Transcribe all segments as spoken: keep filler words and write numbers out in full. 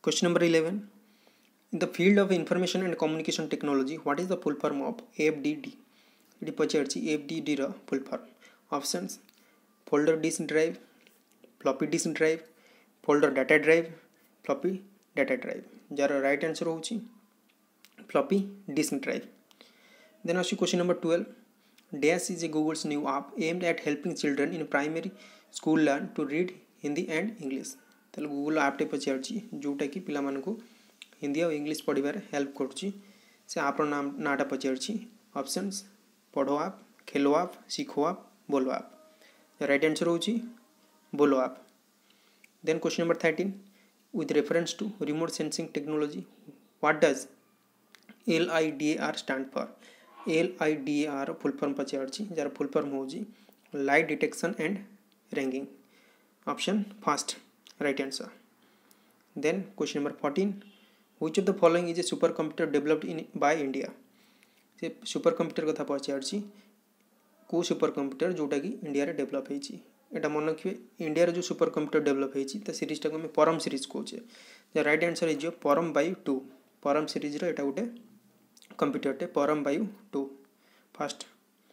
Question number eleven. In the field of information and communication technology, what is the full form of F D D? It is F D D ର full form. Options: folder disk drive, floppy disk drive, folder data drive, floppy data drive. जार right answer होची floppy disk drive. Then ask question number twelve. Dash is a Google's new app aimed at helping children in primary school learn to read Hindi and English. ताले Google app टे पचारची जोटा कि पिला मानको हिंदी और English पढ़िबार help करची. से आप नाम नाटा पचारची. ऑप्शंस: पढ़ो आप, खेलो आप, सीखो आप, बोलो आप. राइट आंसर होची बोलो आप. Then question number thirteen. With reference to remote sensing technology, what does L I D A R stand for? L I D A R full form पचारची जार full form होची light detection and ranging. Option first right answer. Then question number fourteen. Which of the following is a supercomputer developed in by India? से supercomputer कथा पचारची को supercomputer जोटा कि India रे develop होईची. एटा मन रखिए इंडिया रे जो supercomputer डेवलप होईची त सीरीज टाको हम परम सीरीज कहूचे. The right answer is Param Vayu to. परम सीरीज रो एटा गोटे कंप्यूटर टे Param Vayu two first.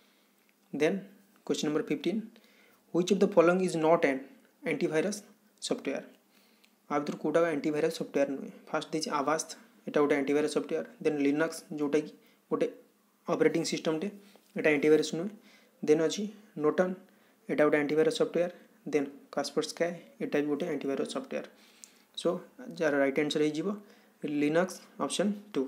Then question number fifteen. Which of the following is not an antivirus software? आ भर कोटा एंटीवायरस सॉफ्टवेयर नुहे. फर्स्ट देछि आवास्ट एटा गोटे एंटीवायरस सॉफ्टवेयर. देन लिनक्स जोटा कि गोटे ऑपरेटिंग सिस्टम टे एटा एंटीवायरस नुहे. देन अछि नोटन एटा गोटे एंटीवायरस सॉफ्टवेयर. देन कास्परस्काई एटा भी गोटे एंटीवायरस सॉफ्टवेयर. सो जार राइट आंसर हो जिवो Linux option two.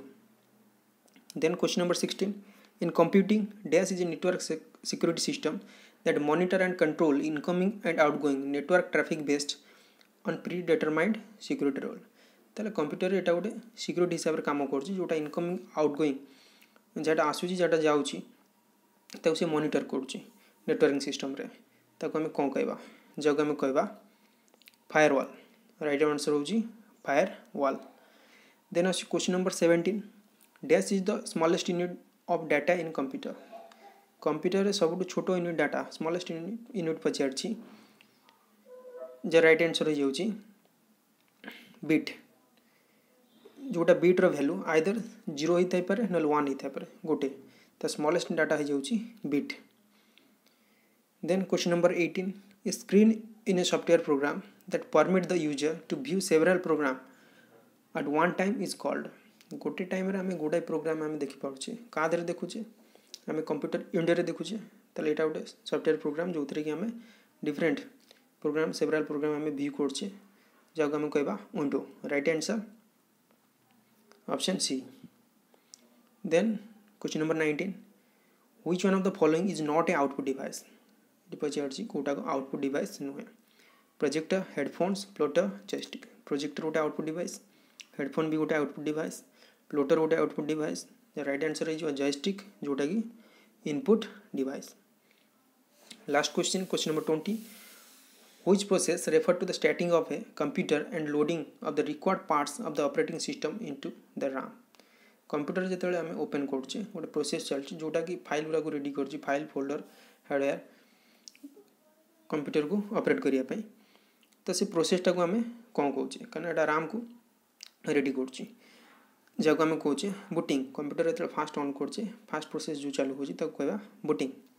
Then question number sixteen. In computing, DAS is a network sec security system that monitor and control incoming and outgoing network traffic based on predetermined security role. ताले computer एटा गोटे security हिसाब रे काम करछि जोटा incoming outgoing जेटा आसुछि जेटा जाउछि ताको से मॉनिटर करछि नेटवर्किंग सिस्टम रे. ताको हम कोन कहबा जग हम कहबा फायरवॉल. राइट आंसर होछि firewall. Then us question number seventeen. Dash is the smallest unit of data in computer. Computer सब छोट यूनिट डाटा स्मॉलेस्ट यूनिट पचारछि जे राइट आंसर हो जाउछि बिट. जोटा बिट रो वैल्यू आइदर जीरो ही थाई पारे नल वन ही थाई पारे गोटे त स्मॉलेस्ट डाटा हो जाउछि bit. Then question number eighteen. A screen in a software program that permit the user to view several program at one time is called. गोटे टाइम रे हमें गोटे प्रोग्राम हमें देखि पाउछे का दरे देखुछे हमें कंप्यूटर इंडिया रे देखुछे तले एटा गोटे सॉफ्टवेयर प्रोग्राम जोथरे कि हमें डिफरेंट प्रोग्राम सेवरल प्रोग्राम हमें व्यू करछे जग हम कहबा window. Right answer option C. Then question number nineteen. Which one of the following is not a output device? डिपचारछि कोटा को आउटपुट डिवाइस नुहे. Projector, headphones, plotter, joystick. Projector गोटे आउटपुट डिवाइस, हेडफोन भी गोटे आउटपुट डिवाइस, प्लॉटर गोटे output device. Right answer है joystick जोटा कि input device. Last question question number twenty. Which process refer to the starting of a computer and loading of the required parts of the operating system into the RAM? Computer जेतेबेले हमें open करछे गोटे process चलछि जोटा कि file गुरा को ready करछि file folder hardware computer को ऑपरेट करिया पई. तो से प्रोसेसटा को हमें कोन कहउछे कारण एटा राम को रेडी करछि जग हम कहूचे बुटिंग. कंप्यूटर एत फास्ट ऑन करछे फास्ट प्रोसेस जो चालू होछि तक कहबा बुटिंग.